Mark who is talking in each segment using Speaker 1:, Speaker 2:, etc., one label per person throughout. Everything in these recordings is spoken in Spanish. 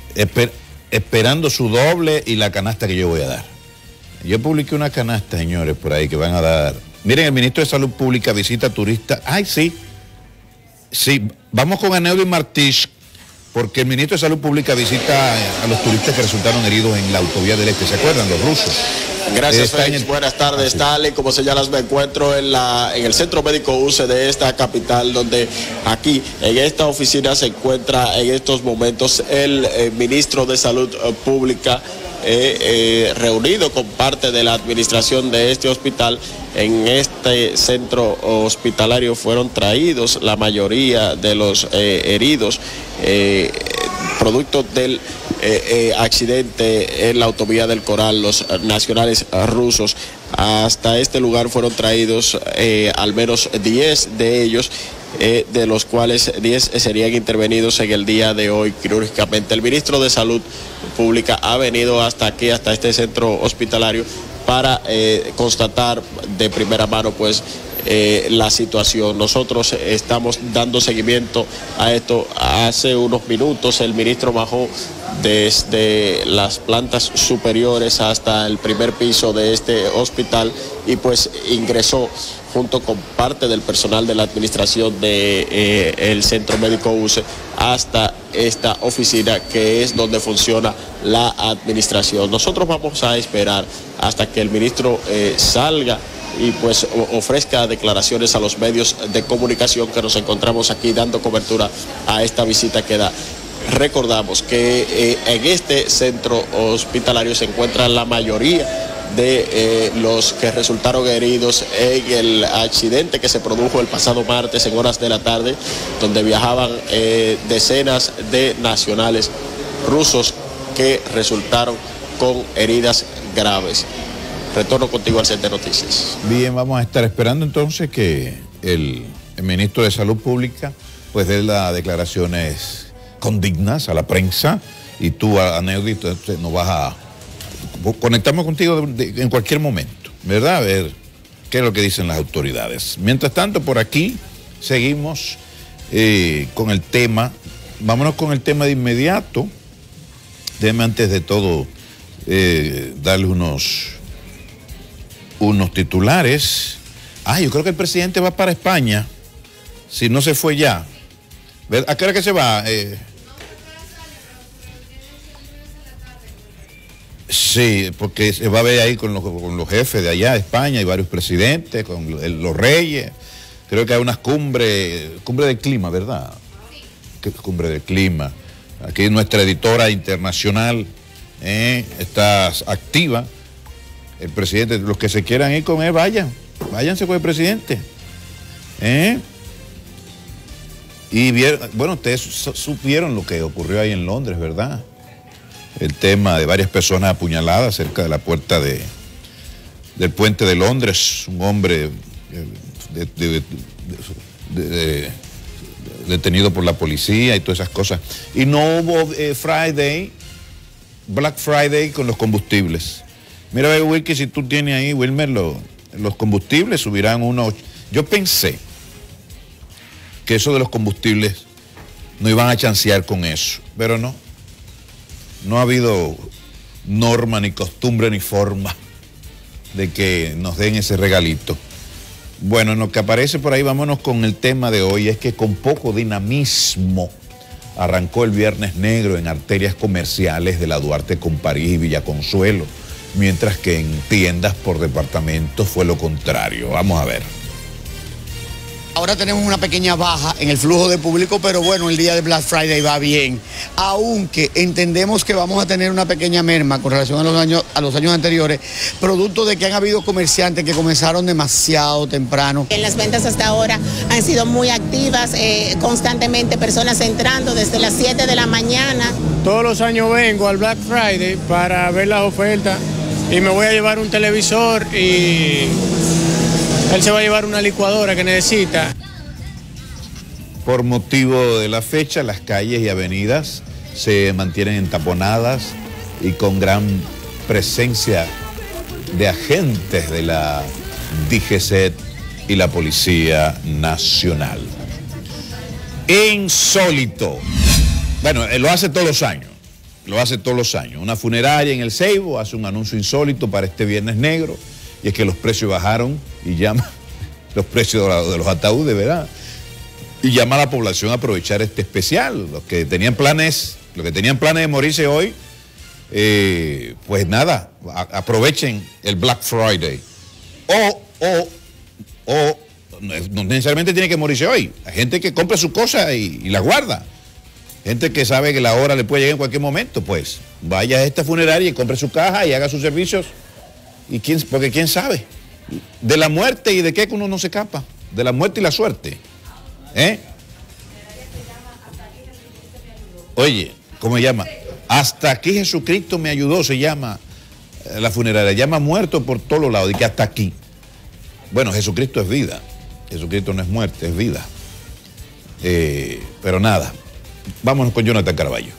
Speaker 1: esperando su doble y la canasta que yo voy a dar. Yo publiqué una canasta, señores, por ahí que van a dar. Miren, el ministro de Salud Pública visita turistas. ¡Ay, sí! Sí, vamos con Aneudi Martich, porque el ministro de Salud Pública visita a los turistas que resultaron heridos en la autovía del Este. ¿Se acuerdan? Los rusos.
Speaker 2: Gracias, Félix. Buenas tardes, Stanley. Como señalas, me encuentro en el Centro Médico UCE de esta capital, donde aquí, en esta oficina, se encuentra en estos momentos el ministro de Salud Pública, reunido con parte de la administración de este hospital. En este centro hospitalario fueron traídos la mayoría de los heridos producto del accidente en la autovía del Coral. Los nacionales rusos hasta este lugar fueron traídos al menos 10 de ellos, de los cuales 10 serían intervenidos en el día de hoy quirúrgicamente. El ministro de Salud Pública ha venido hasta aquí, hasta este centro hospitalario, para constatar de primera mano pues la situación. Nosotros estamos dando seguimiento a esto. Hace unos minutos el ministro bajó desde las plantas superiores hasta el primer piso de este hospital y pues ingresó junto con parte del personal de la administración de el Centro Médico UCE hasta esta oficina, que es donde funciona la administración. Nosotros vamos a esperar hasta que el ministro salga y pues ofrezca declaraciones a los medios de comunicación que nos encontramos aquí dando cobertura a esta visita que da. Recordamos que en este centro hospitalario se encuentra la mayoría de los que resultaron heridos en el accidente que se produjo el pasado martes en horas de la tarde, donde viajaban decenas de nacionales rusos que resultaron con heridas graves. Retorno contigo al Centro de Noticias.
Speaker 1: Bien, vamos a estar esperando entonces que el ministro de Salud Pública pues dé las declaraciones condignas a la prensa, y tú, Aneudi, nos vas a... Conectamos contigo en cualquier momento, ¿verdad? A ver qué es lo que dicen las autoridades. Mientras tanto, por aquí seguimos con el tema. Vámonos con el tema de inmediato. Déjame antes de todo darle unos titulares. Yo creo que el presidente va para España, si no se fue ya. ¿A qué hora que se va? Sí, porque se va a ver ahí con los jefes de allá, de España, y varios presidentes, con los reyes. Creo que hay unas cumbre de clima, ¿verdad? Sí. Cumbre de clima. Aquí nuestra editora internacional está activa. El presidente, los que se quieran ir con él, váyanse con el presidente. Y bueno, ustedes supieron lo que ocurrió ahí en Londres, ¿verdad? El tema de varias personas apuñaladas cerca de la puerta del puente de Londres. Un hombre detenido por la policía y todas esas cosas. Y no hubo Black Friday con los combustibles. Mira, Wilkie, si tú tienes ahí, Wilmer, los combustibles subirán unos... Yo pensé que eso de los combustibles no iban a chancear con eso, pero no. No ha habido norma, ni costumbre, ni forma de que nos den ese regalito. Bueno, en lo que aparece por ahí, vámonos con el tema de hoy. Es que con poco dinamismo arrancó el Viernes Negro en arterias comerciales de la Duarte con París y Villaconsuelo, mientras que en tiendas por departamentos fue lo contrario. Vamos a ver.
Speaker 3: Ahora tenemos una pequeña baja en el flujo de público, pero bueno, el día de Black Friday va bien. Aunque entendemos que vamos a tener una pequeña merma con relación a los años anteriores, producto de que han habido comerciantes que comenzaron demasiado temprano.
Speaker 4: En las ventas hasta ahora han sido muy activas, constantemente personas entrando desde las 7 de la mañana.
Speaker 5: Todos los años vengo al Black Friday para ver las ofertas y me voy a llevar un televisor y... él se va a llevar una licuadora que necesita.
Speaker 1: Por motivo de la fecha, las calles y avenidas se mantienen entaponadas y con gran presencia de agentes de la DGCET y la Policía Nacional. Insólito. Bueno, lo hace todos los años. lo hace todos los años. Una funeraria en el Ceibo hace un anuncio insólito para este Viernes Negro, y es que los precios bajaron y llama los precios de los ataúdes, ¿verdad? Y llama a la población a aprovechar este especial. Los que tenían planes de morirse hoy, pues nada, aprovechen el Black Friday. O no necesariamente tiene que morirse hoy. Hay gente que compra sus cosas y las guarda. Gente que sabe que la hora le puede llegar en cualquier momento, pues vaya a esta funeraria y compre su caja y haga sus servicios. Porque quién sabe. De la muerte y de qué uno no se escapa. De la muerte y la suerte. Oye, ¿cómo se llama? Hasta aquí Jesucristo me ayudó, se llama la funeraria. Llama muerto por todos los lados, y que hasta aquí. Bueno, Jesucristo es vida. Jesucristo no es muerte, es vida. Pero nada, vámonos con Jonathan Caraballo.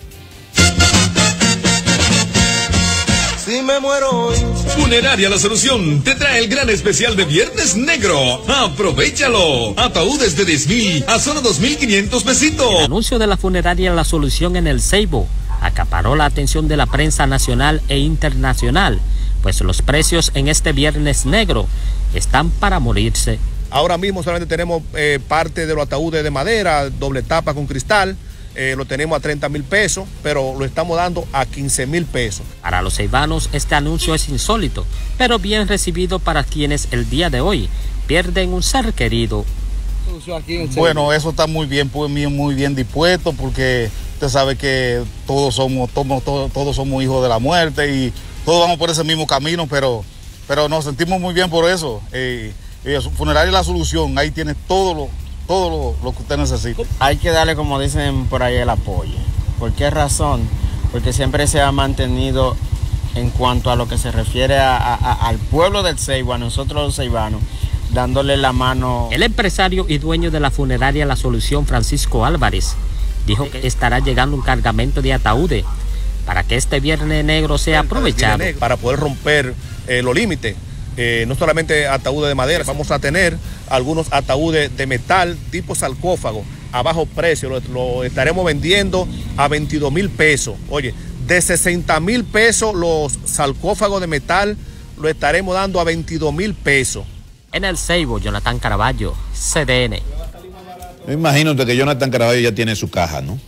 Speaker 6: Si me muero hoy.
Speaker 7: Funeraria La Solución te trae el gran especial de Viernes Negro. ¡Aprovéchalo! Ataúdes de 10,000 a solo 2,500 pesitos.
Speaker 8: El anuncio de la Funeraria La Solución en el Ceibo acaparó la atención de la prensa nacional e internacional, pues los precios en este Viernes Negro están para morirse.
Speaker 9: Ahora mismo solamente tenemos parte de los ataúdes de madera, doble tapa con cristal. Lo tenemos a 30,000 pesos, pero lo estamos dando a 15,000 pesos.
Speaker 8: Para los ceibanos este anuncio es insólito, pero bien recibido para quienes el día de hoy pierden un ser querido.
Speaker 10: Bueno, eso está muy bien dispuesto, porque usted sabe que todos somos hijos de la muerte y todos vamos por ese mismo camino, pero nos sentimos muy bien por eso. Funeraria La Solución, ahí tiene todo lo que usted necesita.
Speaker 11: Hay que darle, como dicen por ahí, el apoyo. ¿Por qué razón? Porque siempre se ha mantenido, en cuanto a lo que se refiere al pueblo del Ceibo, a nosotros los ceibanos, dándole la mano.
Speaker 8: El empresario y dueño de la Funeraria La Solución, Francisco Álvarez, dijo que estará llegando un cargamento de ataúdes para que este Viernes Negro sea aprovechado.
Speaker 9: Para poder romper los límites. No solamente ataúdes de madera, vamos a tener algunos ataúdes de metal tipo sarcófago a bajo precio. Lo estaremos vendiendo a 22,000 pesos. Oye, de 60,000 pesos los sarcófagos de metal lo estaremos dando a 22,000 pesos.
Speaker 8: En el Ceibo, Jonathan Caraballo, CDN.
Speaker 1: Me imagino que Jonathan Caraballo ya tiene su caja, ¿no?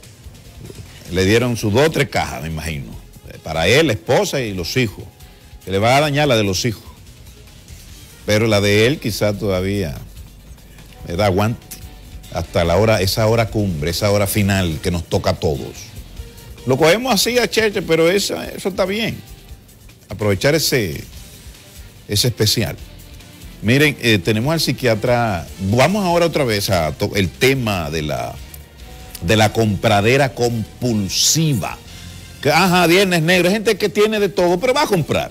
Speaker 1: Le dieron sus 2 o 3 cajas, me imagino. Para él, la esposa y los hijos. Que le va a dañar la de los hijos. Pero la de él quizá todavía le da aguante hasta esa hora cumbre, esa hora final que nos toca a todos. Lo cogemos así a Cheche, pero eso está bien. Aprovechar ese especial. Miren, tenemos al psiquiatra. Vamos ahora otra vez a el tema de la compradera compulsiva. Viernes Negro, hay gente que tiene de todo, pero va a comprar.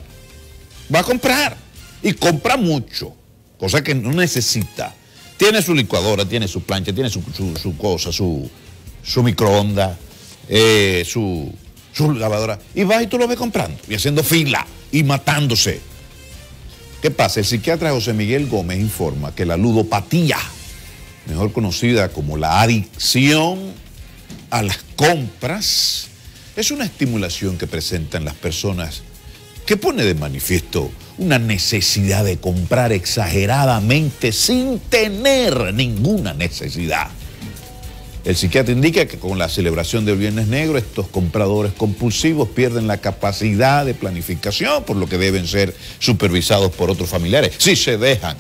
Speaker 1: Y compra mucho, cosa que no necesita. Tiene su licuadora, tiene su plancha, tiene su cosa, su microondas, su lavadora. Y va y tú lo ves comprando y haciendo fila y matándose. ¿Qué pasa? El psiquiatra José Miguel Gómez informa que la ludopatía, mejor conocida como la adicción a las compras, es una estimulación que presentan las personas que pone de manifiesto una necesidad de comprar exageradamente sin tener ninguna necesidad. El psiquiatra indica que con la celebración del Viernes Negro, estos compradores compulsivos pierden la capacidad de planificación, por lo que deben ser supervisados por otros familiares. Si se dejan.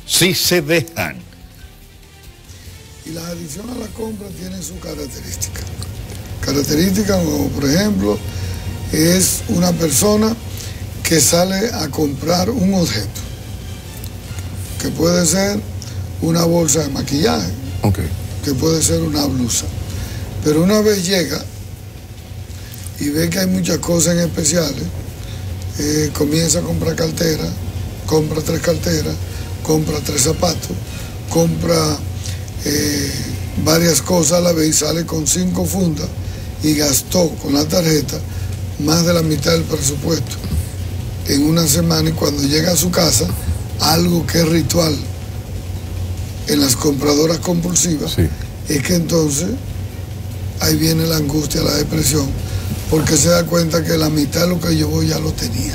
Speaker 12: Y la adicción a la compra tiene sus características. Características como, por ejemplo, es una persona que sale a comprar un objeto, que puede ser una bolsa de maquillaje, que puede ser una blusa, pero una vez llega y ve que hay muchas cosas en especiales, comienza a comprar cartera, compra 3 carteras, compra 3 zapatos, compra varias cosas a la vez y sale con 5 fundas y gastó con la tarjeta más de la mitad del presupuesto en una semana, y cuando llega a su casa, algo que es ritual en las compradoras compulsivas, es que entonces ahí viene la angustia, la depresión, porque se da cuenta que la mitad de lo que llevó ya lo tenía.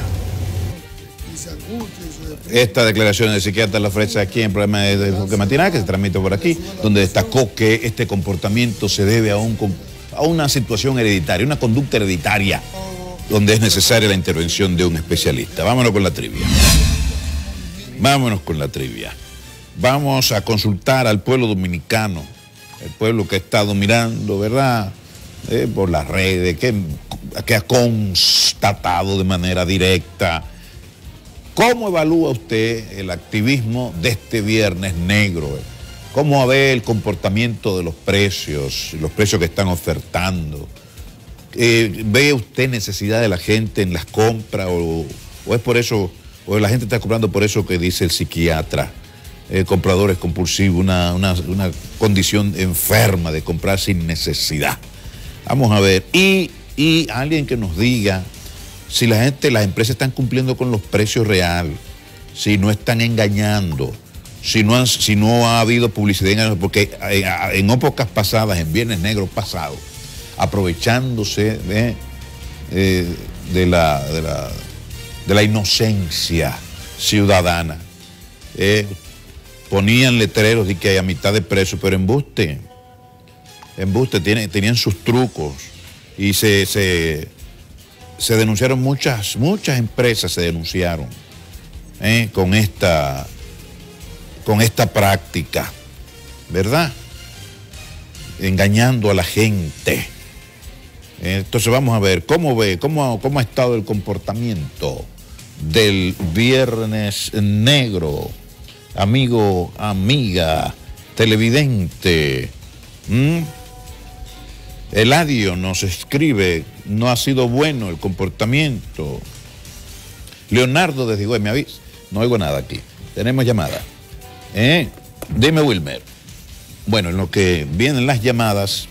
Speaker 1: Esta declaración del psiquiatra la ofrece aquí en el programa de Enfoque Matinal, que se transmite por aquí, donde destacó que este comportamiento se debe a una situación hereditaria, una conducta hereditaria, donde es necesaria la intervención de un especialista. Vámonos con la trivia. Vámonos con la trivia. Vamos a consultar al pueblo dominicano, el pueblo que ha estado mirando, ¿verdad?, por las redes, que ha constatado de manera directa. ¿Cómo evalúa usted el activismo de este Viernes Negro? ¿Cómo ve el comportamiento de los precios que están ofertando? ¿Ve usted necesidad de la gente en las compras o es por eso, o la gente está comprando por eso que dice el psiquiatra? Compradores compulsivos, una condición enferma de comprar sin necesidad. Vamos a ver. Y alguien que nos diga si las empresas están cumpliendo con los precios reales, si no están engañando, si no ha habido publicidad, porque en épocas pasadas, en Viernes Negro pasado, aprovechándose de la inocencia ciudadana, ponían letreros de que hay a mitad de precio, pero embuste, tenían sus trucos y se denunciaron muchas empresas, se denunciaron con esta práctica, ¿verdad? Engañando a la gente. Entonces vamos a ver cómo ha estado el comportamiento del Viernes Negro, amigo, amiga, televidente. Eladio nos escribe, no ha sido bueno el comportamiento. Leonardo desde Higüey, me avisa, no oigo nada aquí. Tenemos llamada. Dime, Wilmer. Bueno, en lo que vienen las llamadas,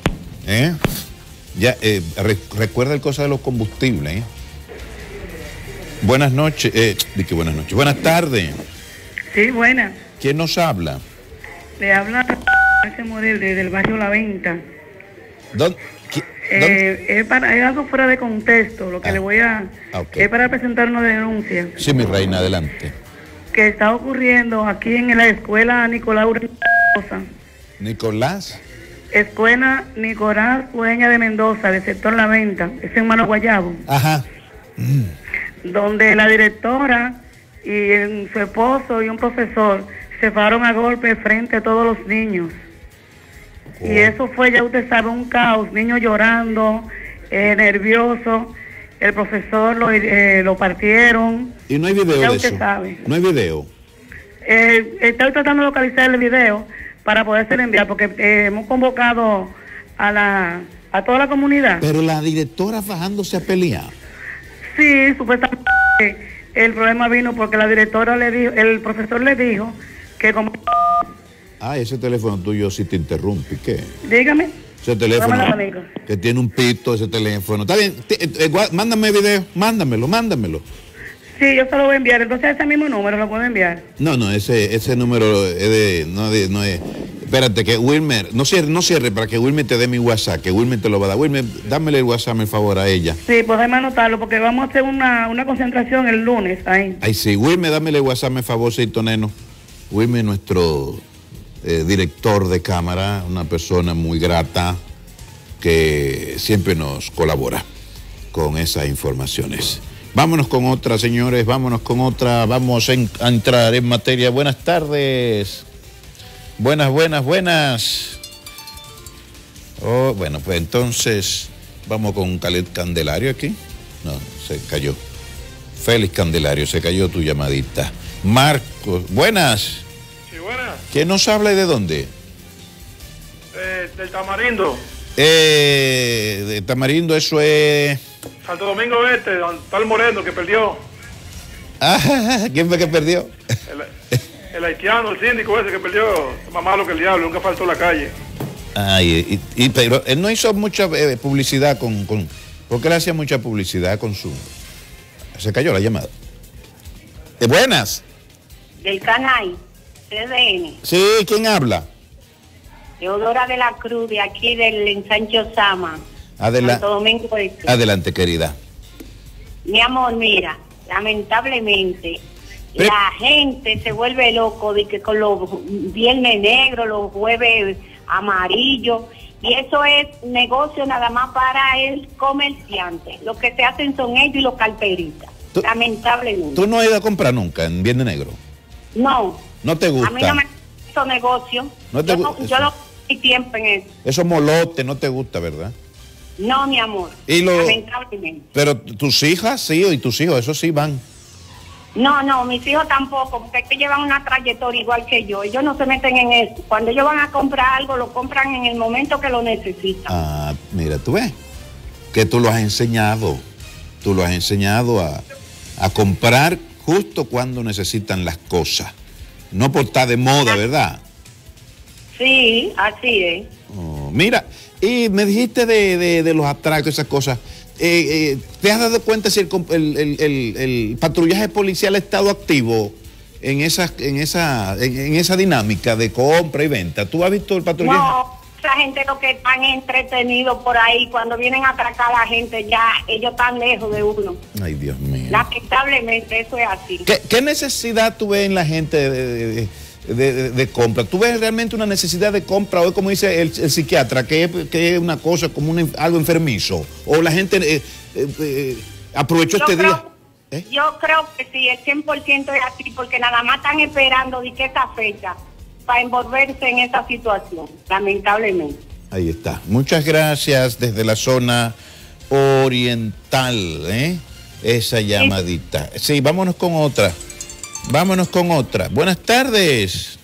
Speaker 1: recuerda el cosa de los combustibles. Buenas noches, buenas noches. Buenas tardes.
Speaker 13: Sí, buenas.
Speaker 1: ¿Quién nos habla?
Speaker 13: Le habla Marcia Morel desde el barrio La Venta.
Speaker 1: ¿Dónde?
Speaker 13: Es algo fuera de contexto, lo que le voy a... Okay. Es para presentar una denuncia.
Speaker 1: Sí, mi reina, adelante.
Speaker 13: Que está ocurriendo aquí en la escuela Nicolás Mendoza.
Speaker 1: ¿Nicolás?
Speaker 13: Escuela Nicolás Ureña de Mendoza, del sector La Venta, es en Mano Guayabo. Ajá. Donde la directora y su esposo y un profesor se fueron a golpe frente a todos los niños. Y eso fue, ya usted sabe, un caos, niños llorando, nerviosos, el profesor lo partieron.
Speaker 1: ¿Y no hay video
Speaker 13: ya
Speaker 1: de
Speaker 13: usted
Speaker 1: eso?
Speaker 13: Sabe.
Speaker 1: ¿No hay video?
Speaker 13: Estoy tratando de localizar el video para poderse enviar, porque hemos convocado a toda la comunidad.
Speaker 1: Pero la directora fajándose a pelear.
Speaker 13: Sí, supuestamente el problema vino porque la directora le dijo, el profesor le dijo que como...
Speaker 1: Ese teléfono tuyo sí te interrumpe, ¿qué?
Speaker 13: Dígame.
Speaker 1: Ese teléfono que tiene un pito, ese teléfono. Está bien, mándame video, mándamelo.
Speaker 13: Sí, yo se lo voy a enviar, entonces ese mismo número lo puedo enviar.
Speaker 1: No, ese número es no es. Espérate, que Wilmer, no cierre para que Wilmer te dé mi WhatsApp, que Wilmer te lo va a dar. Wilmer, dámele el WhatsApp, por favor, a ella.
Speaker 13: Sí, pues déjame anotarlo, porque vamos a hacer una concentración el lunes ahí.
Speaker 1: Ay, sí, Wilmer, dámele el WhatsApp, por favor, neno. Wilmer, nuestro director de cámara, una persona muy grata que siempre nos colabora con esas informaciones. Vámonos con otra, señores, vamos a entrar en materia. Buenas tardes. Buenas. Bueno, pues entonces vamos con Khaled Candelario aquí. No, se cayó. Félix Candelario, se cayó tu llamadita. Marcos, buenas.
Speaker 14: Sí, buenas.
Speaker 1: ¿Quién nos habla y de dónde?
Speaker 14: Del Tamarindo.
Speaker 1: De Tamarindo, eso es...
Speaker 14: Santo Domingo Este, donde está el Moreno que perdió.
Speaker 1: ¿Quién fue que perdió?
Speaker 14: El haitiano, el síndico ese que perdió, más malo que el diablo, nunca faltó la calle.
Speaker 1: Pero él no hizo mucha publicidad con... ¿Por qué le hacía mucha publicidad con su... Se cayó la llamada. Buenas.
Speaker 15: Del canal, CDN.
Speaker 1: Sí, ¿quién habla?
Speaker 15: Teodora de la Cruz, de aquí del Ensanche Osama. Santo Domingo Este.
Speaker 1: Adelante, querida.
Speaker 15: Mi amor, mira, lamentablemente la gente se vuelve loco de que con los viernes negros, los jueves amarillos, y eso es negocio nada más para el comerciante. Lo que se hacen son ellos y los carteristas, lamentablemente.
Speaker 1: ¿Tú no has ido a comprar nunca en Viernes Negro?
Speaker 15: No.
Speaker 1: ¿No te gusta?
Speaker 15: A mí no me gusta esos negocios.
Speaker 1: ¿No te gusta?
Speaker 15: Yo no tengo tiempo en eso.
Speaker 1: Esos molotes no te gusta, ¿verdad?
Speaker 15: No, mi amor. Lamentablemente.
Speaker 1: Pero tus hijas sí, y tus hijos, esos sí van.
Speaker 15: No, mis hijos tampoco, porque es que llevan una trayectoria igual que yo. Ellos no se meten en eso. Cuando ellos van a comprar algo, lo compran en el momento que lo necesitan.
Speaker 1: Ah, mira, tú ves que tú lo has enseñado. Tú lo has enseñado a comprar justo cuando necesitan las cosas. No por estar de moda, ¿verdad?
Speaker 15: Sí, así es.
Speaker 1: Oh, mira, y me dijiste de los atracos, esas cosas. ¿Te has dado cuenta si el patrullaje policial ha estado activo en esa dinámica de compra y venta? ¿Tú has visto el patrullaje?
Speaker 15: No, esa gente lo que están entretenidos por ahí, cuando vienen a atracar a la gente ya, ellos están lejos de uno.
Speaker 1: Ay, Dios mío.
Speaker 15: Lamentablemente eso es así.
Speaker 1: ¿Qué necesidad tú ves en la gente de compra? ¿Tú ves realmente una necesidad de compra hoy, como dice el psiquiatra, que es una cosa como algo enfermizo? ¿O la gente aprovechó este día?
Speaker 15: Yo creo que sí, el 100% es así, porque nada más están esperando de que esa fecha para envolverse en esa situación, lamentablemente.
Speaker 1: Ahí está. Muchas gracias desde la zona oriental, esa llamadita. Sí, vámonos con otra. Buenas tardes.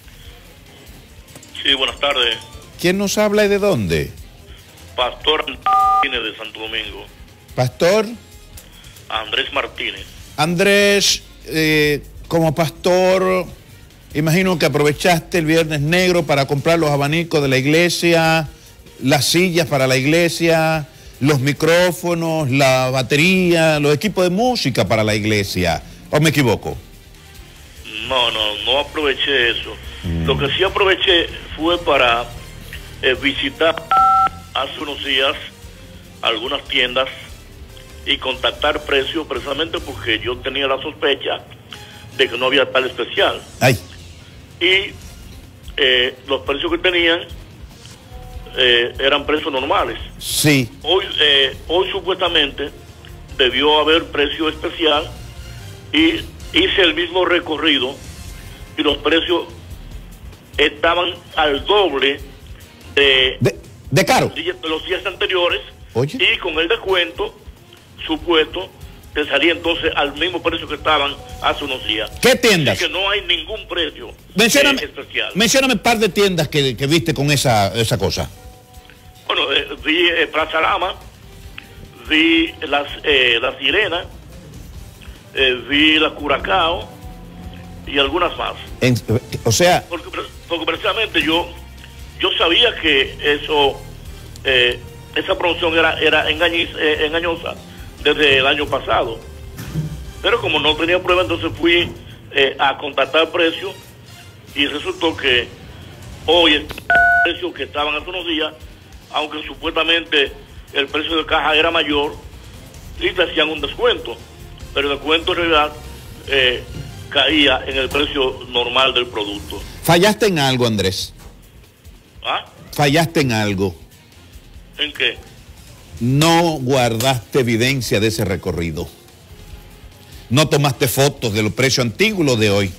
Speaker 16: Sí, buenas tardes.
Speaker 1: ¿Quién nos habla y de dónde?
Speaker 16: Pastor Martínez de Santo Domingo.
Speaker 1: Pastor
Speaker 16: Andrés Martínez.
Speaker 1: Andrés, como pastor, imagino que aprovechaste el Viernes Negro para comprar los abanicos de la iglesia, las sillas para la iglesia, los micrófonos, la batería, los equipos de música para la iglesia. ¿O me equivoco?
Speaker 16: No aproveché eso. Lo que sí aproveché fue para visitar hace unos días algunas tiendas y contactar precios, precisamente porque yo tenía la sospecha de que no había tal especial.
Speaker 1: Ay.
Speaker 16: Y los precios que tenían eran precios normales.
Speaker 1: Sí.
Speaker 16: Hoy supuestamente debió haber precio especial y hice el mismo recorrido y los precios estaban al doble
Speaker 1: de caro
Speaker 16: de los días anteriores.
Speaker 1: Oye.
Speaker 16: Y con el descuento supuesto te salía entonces al mismo precio que estaban hace unos días.
Speaker 1: ¿Qué tiendas?
Speaker 16: Así que no hay ningún precio especial.
Speaker 1: Mencióname un par de tiendas que viste con esa cosa.
Speaker 16: Bueno, vi Plaza Lama, vi la Sirena, vi la Curacao y algunas más. Porque precisamente yo sabía que esa promoción era engañosa desde el año pasado, pero como no tenía prueba, entonces fui a contactar precios y resultó que hoy el precio que estaban hace unos días, aunque supuestamente el precio de caja era mayor y te hacían un descuento, pero el descuento en realidad caía en el precio normal del producto.
Speaker 1: ¿Fallaste en algo, Andrés?
Speaker 16: ¿Ah?
Speaker 1: ¿Fallaste en algo?
Speaker 16: ¿En qué?
Speaker 1: No guardaste evidencia de ese recorrido. No tomaste fotos de los precios antiguos de hoy.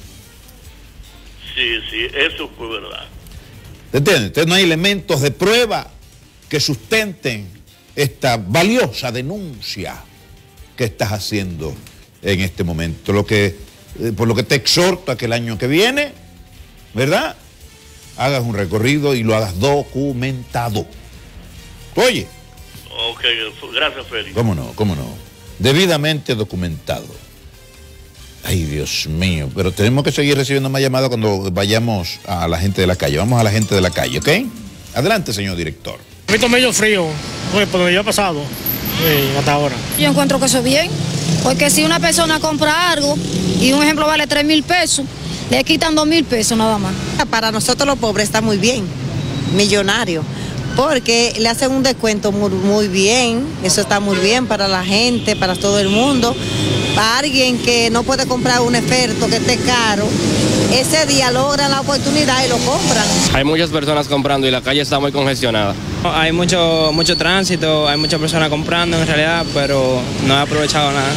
Speaker 16: Sí, eso fue verdad.
Speaker 1: ¿Entiendes? Entonces no hay elementos de prueba que sustenten esta valiosa denuncia que estás haciendo en este momento. Por lo que te exhorto a que el año que viene, ¿verdad?, hagas un recorrido y lo hagas documentado. Oye.
Speaker 16: Ok, gracias, Félix.
Speaker 1: ¿Cómo no? Debidamente documentado. Ay, Dios mío, pero tenemos que seguir recibiendo más llamadas cuando vayamos a la gente de la calle. Vamos a la gente de la calle, ¿ok? Adelante, señor director.
Speaker 17: Un poquito medio frío, por donde yo he pasado hasta ahora.
Speaker 18: Yo encuentro que eso es bien, porque si una persona compra algo y un ejemplo vale 3,000 pesos, le quitan 2,000 pesos nada más.
Speaker 19: Para nosotros los pobres está muy bien, millonarios, porque le hacen un descuento muy bien, eso está muy bien para la gente, para todo el mundo. Para alguien que no puede comprar un experto que esté caro, ese día logran la oportunidad y lo compran.
Speaker 20: Hay muchas personas comprando y la calle está muy congestionada.
Speaker 21: Hay mucho tránsito, hay muchas personas comprando en realidad, pero no he aprovechado nada.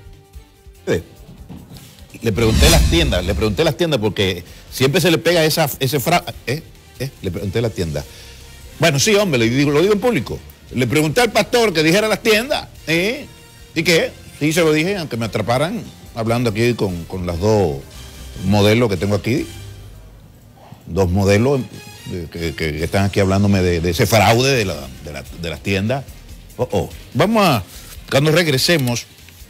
Speaker 1: Le pregunté las tiendas porque siempre se le pega ese fraude. Le pregunté a las tiendas. Bueno, sí, hombre, lo digo en público. Le pregunté al pastor que dijera las tiendas. ¿Y qué? Sí, se lo dije, aunque me atraparan hablando aquí con las dos modelos que tengo aquí. Dos modelos que están aquí hablándome de ese fraude de las tiendas. Vamos a, cuando regresemos,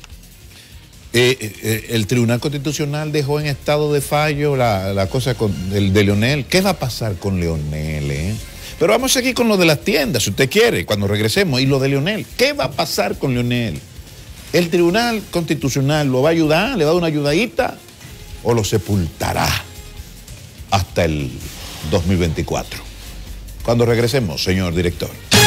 Speaker 1: el Tribunal Constitucional dejó en estado de fallo la cosa de Leonel. ¿Qué va a pasar con Leonel? Pero vamos aquí con lo de las tiendas, si usted quiere, cuando regresemos. Y lo de Leonel, ¿qué va a pasar con Leonel? ¿El Tribunal Constitucional lo va a ayudar? ¿Le va a dar una ayudadita? ¿O lo sepultará hasta el 2024? Cuando regresemos, señor director.